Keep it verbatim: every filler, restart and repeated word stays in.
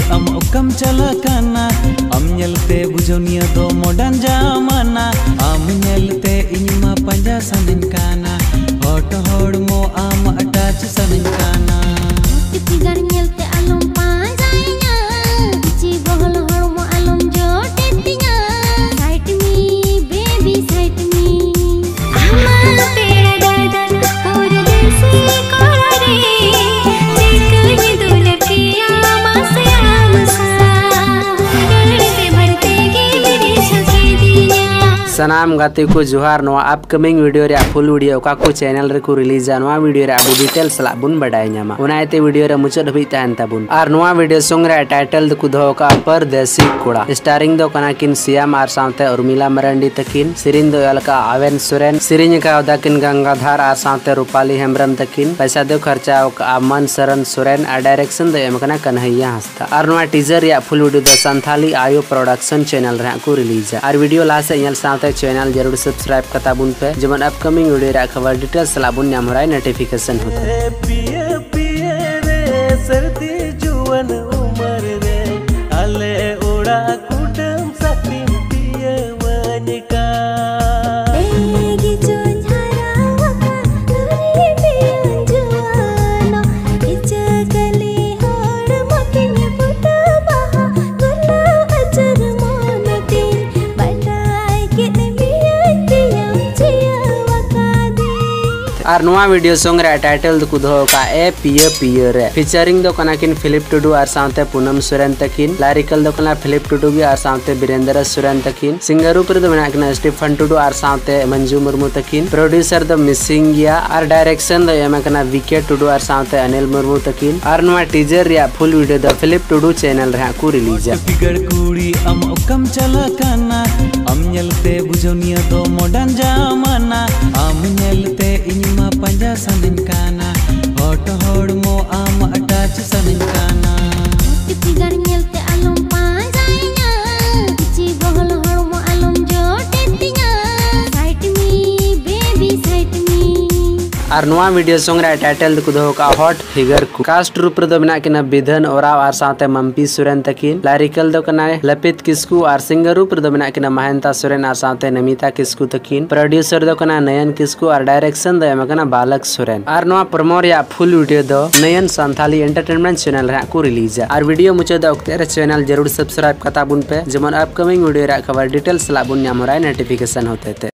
am okam chalakana am nyelte bujonia do modern jamana am nyelte inyma panja sanin kana hot hod mo am attach sanin kana tigar nyelte alum panjainya chi bohol hor mo alum jote tinya side me baby side me ama pera dadan pur desi korare chekani dulkiya masya masa garte barte gi mere chaki dinya सनाम गाते को जोहार नवा upcoming video रे full video का को channel रे को release नवा वीडियो रे अबु डिटेल्स ला बुन बडाय न्यामा उनाइते वीडियो रे मुचद हबी तान ताबुन आर नवा वीडियो संग रे टाइटल द कुधो का परदेसी कोड़ा स्टारिंग दो कना किन सियाम आर साथे उर्मिला मरंडी तकिन सिरिन दो अलका आवेन सुरेन सिरिन का दकिन गंगाधर आर साथे रूपाली हेमब्रम तकिन पैसा दो खर्चा अमन सरन सुरेन आ डायरेक्शन दो एमकना कन्हैया हस्ता आर नवा टीजर या फुल वीडियो द संथाली आयो प्रोडक्शन चैनल रे को रिलीज आर वीडियो ला से यल साथे चैनल जरूर सब्सक्राइब करता बुन पे जमन अपकमिंग वीडियो रा खबर डिटेल्स ला बुन नाम राय नोटिफिकेशन होता पिए पिए रे सर्दी जुवन उमर रे आले ओड़ा कुटम सतिन पिए वनिका एगी जोन्हारा वका नरी पियन जुवानो इचकली होड़ मकिन पुटा बहा गुला अजर मोनतिन बटाई के मियन पियन जिया वका दी आर नवा वीडियो संग रे टाइटल द कुधो का ए पिए पिए रे फीचरिंग दो कना किन फिलिप टुडू आर साथे पूनम सुरेन तकिन लारिकल दो कना फिलिप टुडू गी आर साथे बीरेंद्र सुरेन तकिन सिंगर ऊपर दो मेना कना स्टीफन टुडू आर साथे मंजू मुर्मू तकिन प्रोड्यूसर दो मिसिंग गया आर डायरेक्शन दो एमा कना विके टुडू आर साथे अनिल मुर्मू तकिन आर नवा टीजर या full video the Philip Tudu channel रे को रिलीज बिगड़ कुड़ी am okam chalakana am nyelte bujonia do modern jamana am nyelte inyma panja sanin kana hot hod mo am attach sanin kana tigar nyelte alum panjainya chi bohol hor mo alum jote tinya side me baby side me आर नवा video संग रे title the कुधो का hot figure को cast रूप रे दो मेना किना विधन ओराव आर साथे मम्पी सुरेन तकिन लारिकल दो कना लपित किस्कू आर सिंगर रूप रे दो मेना किना महंता सुरेन आर साथे नमिता किस्कू तकिन प्रोड्यूसर दो कना नयन किस्कू आर डायरेक्शन दो एमा कना बालक सुरेन आर नवा प्रमोर या फुल वीडियो दो नयन संथाली एंटरटेनमेंट चैनल रे को रिलीज आर वीडियो मुचे दो ओक्ते चैनल जरूर सब्सक्राइब करता बुन पे जमन अपकमिंग वीडियो रे खबर डिटेल्स ला बुन नाम राय नोटिफिकेशन होते थे।